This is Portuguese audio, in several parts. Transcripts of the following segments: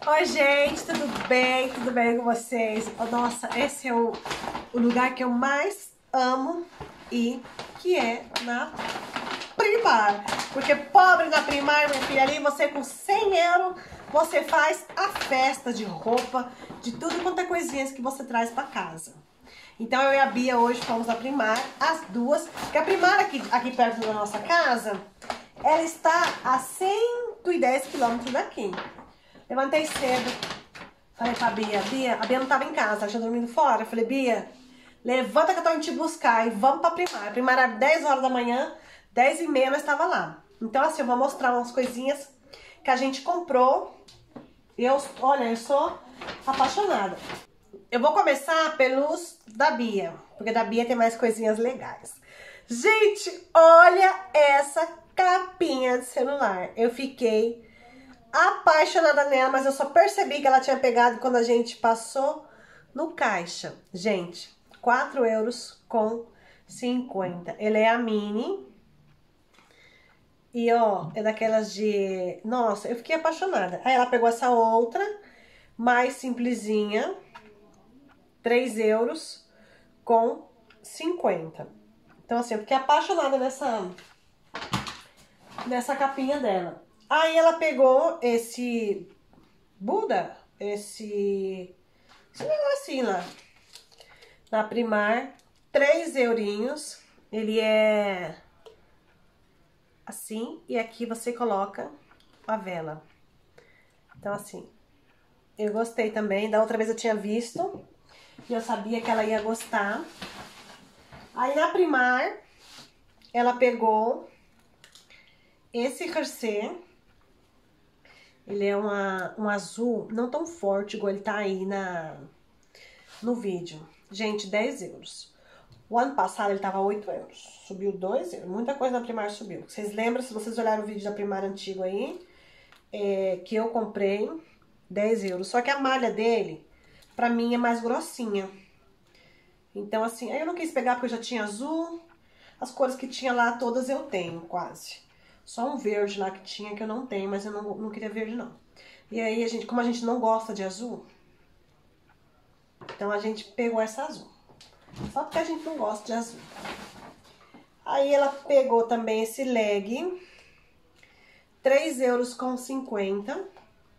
Oi, gente, tudo bem? Tudo bem com vocês? Nossa, esse é o lugar que eu mais amo ir, que é na Primar. Porque pobre na Primar, minha filha, ali você com 100 euros, você faz a festa de roupa, de tudo quanto é coisinhas que você traz pra casa. Então eu e a Bia hoje fomos na Primar, as duas, porque a Primar aqui perto da nossa casa, ela está a 110 quilômetros daqui. Levantei cedo, falei pra Bia, a Bia não tava em casa, ela tinha dormido fora. Eu falei, Bia, levanta que eu tô indo te buscar e vamos pra Primar. A Primar era 10 horas da manhã, 10h30 nós tava lá. Então assim, eu vou mostrar umas coisinhas que a gente comprou. Olha, eu sou apaixonada. Eu vou começar pelos da Bia, porque da Bia tem mais coisinhas legais. Gente, olha essa capinha de celular. Eu fiquei apaixonada nela, mas eu só percebi que ela tinha pegado quando a gente passou no caixa. Gente, 4,50 €. Ele é a mini. E ó, é daquelas de... Nossa, eu fiquei apaixonada. Aí ela pegou essa outra, mais simplesinha, 3,50 €. Então assim, eu fiquei apaixonada nessa capinha dela. Aí ela pegou esse Buda, esse negocinho lá, na Primar, 3 eurinhos. Ele é assim, e aqui você coloca a vela. Então assim, eu gostei também. Da outra vez eu tinha visto, e eu sabia que ela ia gostar. Aí na Primar, ela pegou esse corset. Ele é um azul não tão forte igual ele tá aí no vídeo. Gente, 10 €. O ano passado ele tava 8 €. Subiu 2 €. Muita coisa na Primar subiu. Vocês lembram, se vocês olharem o vídeo da Primar antigo aí, que eu comprei 10 €. Só que a malha dele, pra mim, é mais grossinha. Então, assim, aí eu não quis pegar porque eu já tinha azul. As cores que tinha lá, todas eu tenho, quase. Só um verde lá que tinha, que eu não tenho, mas eu não queria verde, não. E aí, como a gente não gosta de azul, então a gente pegou essa azul. Só porque a gente não gosta de azul. Aí ela pegou também esse leg, 3,50 €.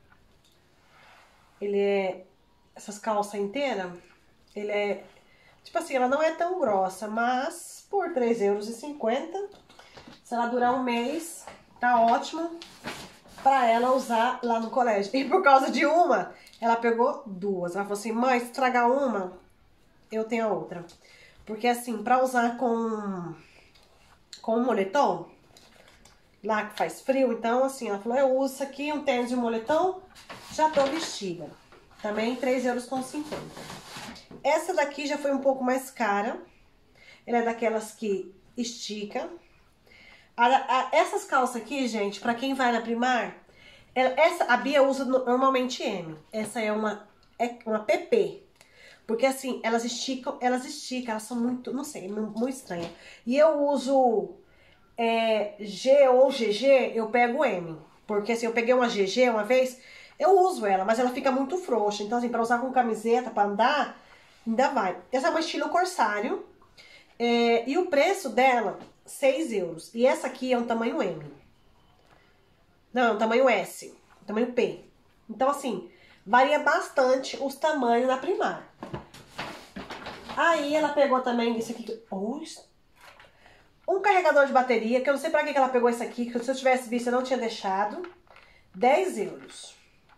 Ele é... Essas calças inteiras, ele é... Tipo assim, ela não é tão grossa, mas por 3,50 €, se ela durar um mês, tá ótimo pra ela usar lá no colégio. E por causa de uma, ela pegou duas. Ela falou assim, mãe, se estragar uma, eu tenho a outra. Porque assim, pra usar com um moletom, lá que faz frio, então assim, ela falou, eu uso isso aqui, um tênis de moletom, já tô vestida. Também 3,50 €. Essa daqui já foi um pouco mais cara. Ela é daquelas que estica. Essas calças aqui, gente, pra quem vai na Primar, a Bia usa normalmente M. Essa é uma PP. Porque assim, elas esticam, elas são muito, não sei, muito estranhas. E eu uso G ou GG, eu pego M. Porque assim, eu peguei uma GG uma vez, eu uso ela, mas ela fica muito frouxa. Então assim, pra usar com camiseta, pra andar, ainda vai. Essa é uma estilo corsário. E o preço dela, 6 €. E essa aqui é um tamanho M. Não, é um tamanho S. Um tamanho P. Então, assim, varia bastante os tamanhos na Primar. Aí ela pegou também esse aqui. Um carregador de bateria, que eu não sei pra que ela pegou esse aqui, que se eu tivesse visto eu não tinha deixado. 10 €.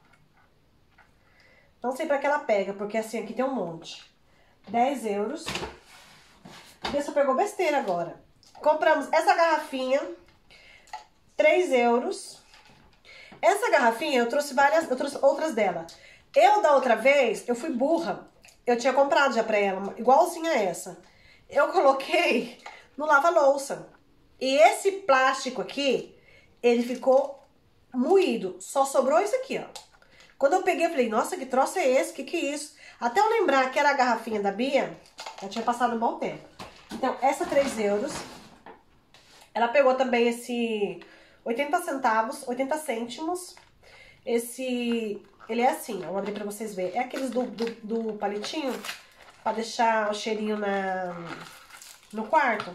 Não sei pra que ela pega, porque assim, aqui tem um monte. 10 €. Vê se eu pegou besteira agora. Compramos essa garrafinha, 3 €. Essa garrafinha, eu trouxe outras dela. Da outra vez, eu fui burra. Eu tinha comprado já pra ela, igualzinha a essa. Eu coloquei no lava-louça. E esse plástico aqui, ele ficou moído. Só sobrou isso aqui, ó. Quando eu peguei, eu falei, nossa, que troço é esse? Que é isso? Até eu lembrar que era a garrafinha da Bia, já tinha passado um bom tempo. Então, essa 3 €. Ela pegou também esse 80 centavos, 80 cêntimos. Ele é assim, ó, vou abrir pra vocês verem. É aqueles do palitinho, pra deixar o cheirinho no quarto.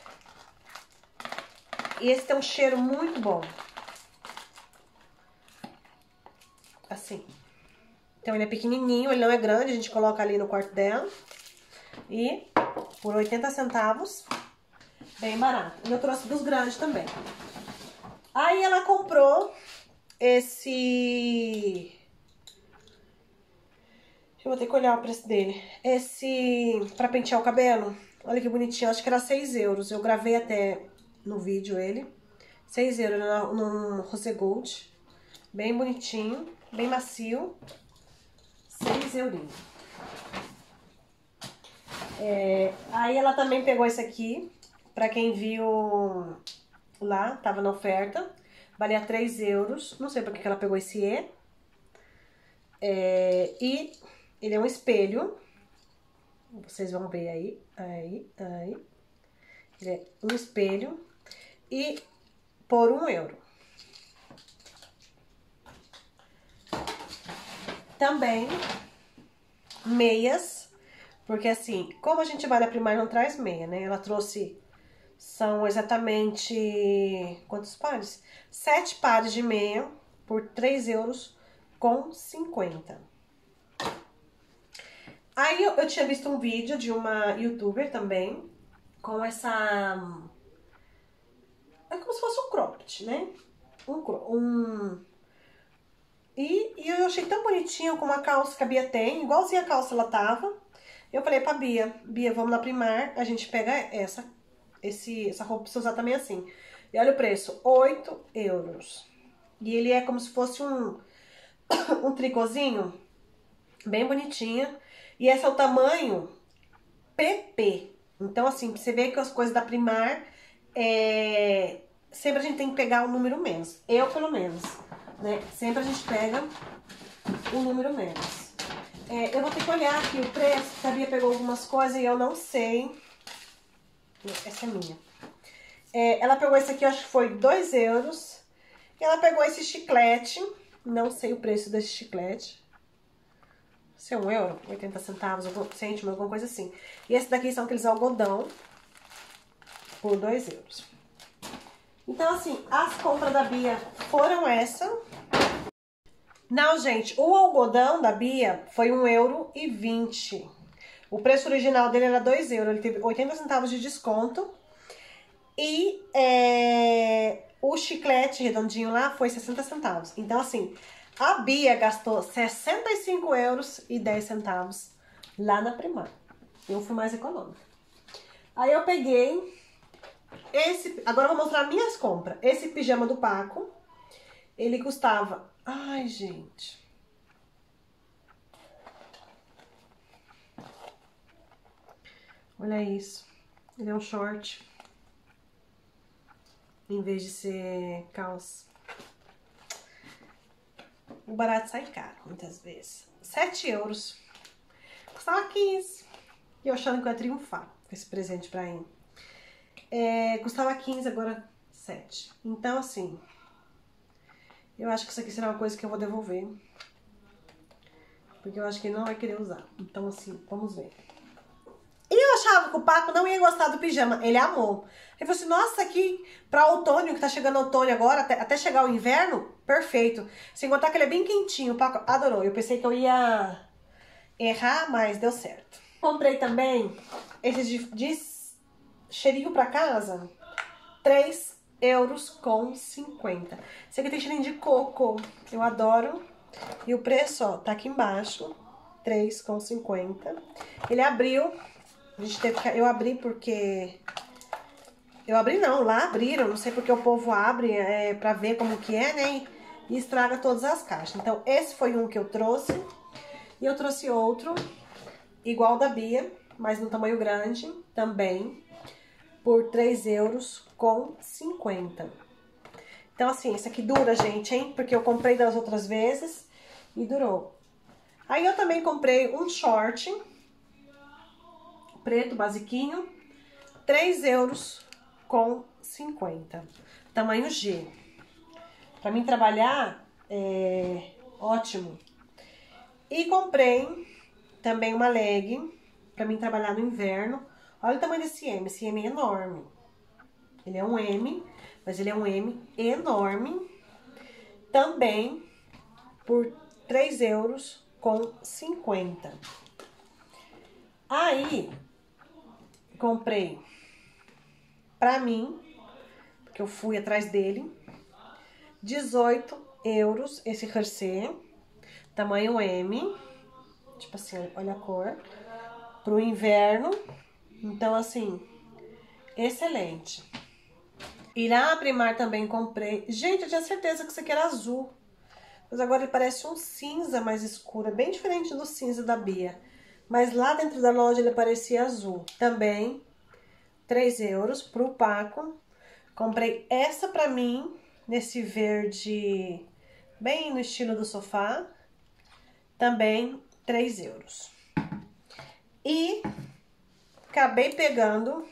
E esse tem um cheiro muito bom. Assim. Então ele é pequenininho, ele não é grande, a gente coloca ali no quarto dela. E por 80 centavos, bem barato. E eu trouxe dos grandes também. Aí ela comprou esse... Eu vou ter que olhar o preço dele. Esse pra pentear o cabelo. Olha que bonitinho, acho que era 6 euros. Eu gravei até no vídeo ele. 6 euros no Rose Gold. Bem bonitinho, bem macio. 6 eurinhos. Aí ela também pegou esse aqui. Pra quem viu lá, tava na oferta. Valia 3 euros. Não sei por que ela pegou esse E. E ele é um espelho. Vocês vão ver aí. Aí. Ele é um espelho. E por 1 euro. Também meias. Porque assim, como a gente vai na Primark, não traz meia, né? Ela trouxe... São exatamente... Quantos pares? 7 pares de meia por 3 euros com 50. Aí eu tinha visto um vídeo de uma youtuber também, com essa... É como se fosse um cropped, né? E eu achei tão bonitinho com uma calça que a Bia tem, igualzinha a calça ela tava. Eu falei pra Bia, vamos na Primark, a gente pega essa roupa pra você usar também assim. E olha o preço, 8 euros. E ele é como se fosse um tricôzinho, bem bonitinha. E esse é o tamanho PP. Então, assim, você vê que as coisas da Primark, sempre a gente tem que pegar um número menos. Eu, pelo menos, né? Sempre a gente pega um número menos. Eu vou ter que olhar aqui o preço. A Bia pegou algumas coisas e eu não sei. Essa é minha. Ela pegou esse aqui, eu acho que foi 2 euros. E ela pegou esse chiclete. Não sei o preço desse chiclete. Se é 1 euro, 80 centavos, cêntimo, alguma coisa assim. E esse daqui são aqueles algodão por 2 euros. Então, assim, as compras da Bia foram essa. Não, gente, o algodão da Bia foi 1,20 euro. O preço original dele era 2 euros. Ele teve 80 centavos de desconto. E o chiclete redondinho lá foi 60 centavos. Então, assim, a Bia gastou 65 euros e 10 centavos lá na Primark. Eu fui mais econômica. Aí eu peguei esse... Agora eu vou mostrar minhas compras. Esse pijama do Paco, ele custava... Ai, gente... Olha isso. Ele é um short. Em vez de ser calça. O barato sai caro, muitas vezes. 7 euros. Custava 15. E eu achando que eu ia triunfar com esse presente pra ele. Custava 15, agora 7. Então, assim... Eu acho que isso aqui será uma coisa que eu vou devolver. Porque eu acho que ele não vai querer usar. Então, assim, vamos ver. E eu achava que o Paco não ia gostar do pijama. Ele amou. Ele falou assim, nossa, aqui pra outono, que tá chegando outono agora, até chegar o inverno, perfeito. Sem contar que ele é bem quentinho, o Paco adorou. Eu pensei que eu ia errar, mas deu certo. Comprei também esses de cheirinho pra casa, 3 euros com 50. Esse aqui tem cheirinho de coco, eu adoro. E o preço, ó, tá aqui embaixo, 3,50. Ele abriu... A gente teve que... Eu abri porque... Eu abri não, lá abriram. Não sei porque o povo abre pra ver como que é, né? E estraga todas as caixas. Então, esse foi um que eu trouxe. E eu trouxe outro, igual da Bia, mas no tamanho grande também. Por 3 euros com 50. Então, assim, esse aqui dura, gente, hein? Porque eu comprei das outras vezes e durou. Aí eu também comprei um short... preto, basiquinho, 3 euros com 50. Tamanho G. Pra mim trabalhar, ótimo. E comprei também uma legging pra mim trabalhar no inverno. Olha o tamanho desse M. Esse M é enorme. Ele é um M, mas ele é um M enorme. Também por 3,50 €. Aí, comprei pra mim, porque eu fui atrás dele, 18 € esse corset, tamanho M, tipo assim, olha a cor, pro inverno. Então, assim, excelente. E na Primark também comprei. Gente, eu tinha certeza que isso aqui era azul, mas agora ele parece um cinza mais escuro, é bem diferente do cinza da Bia. Mas lá dentro da loja ele parecia azul. Também 3 € pro Paco. Comprei essa pra mim, nesse verde, bem no estilo do sofá. Também 3 €. E acabei pegando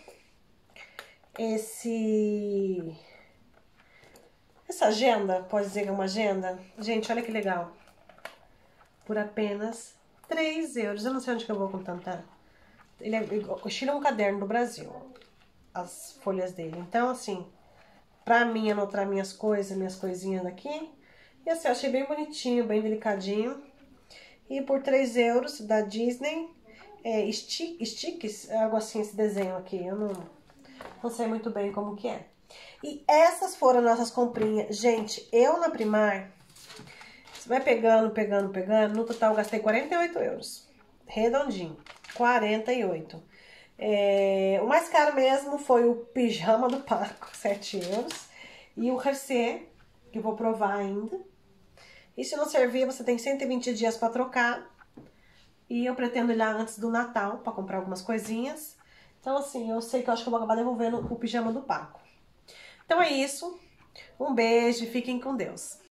essa agenda, pode dizer que é uma agenda? Gente, olha que legal. Por apenas 3 €. Eu não sei onde que eu vou com tanta... Ele é estilo um caderno do Brasil, as folhas dele. Então, assim, pra mim anotar minhas coisas, minhas coisinhas aqui. E assim, eu achei bem bonitinho, bem delicadinho. E por 3 € da Disney, Sticks, algo assim, esse desenho aqui. Eu não sei muito bem como que é. E essas foram nossas comprinhas. Gente, eu na Primark, você vai pegando. No total eu gastei 48 €. Redondinho. 48. O mais caro mesmo foi o pijama do Paco, 7 €. E o corset, que eu vou provar ainda. E se não servir, você tem 120 dias para trocar. E eu pretendo ir lá antes do Natal para comprar algumas coisinhas. Então, assim, eu sei que eu acho que eu vou acabar devolvendo o pijama do Paco. Então é isso. Um beijo e fiquem com Deus.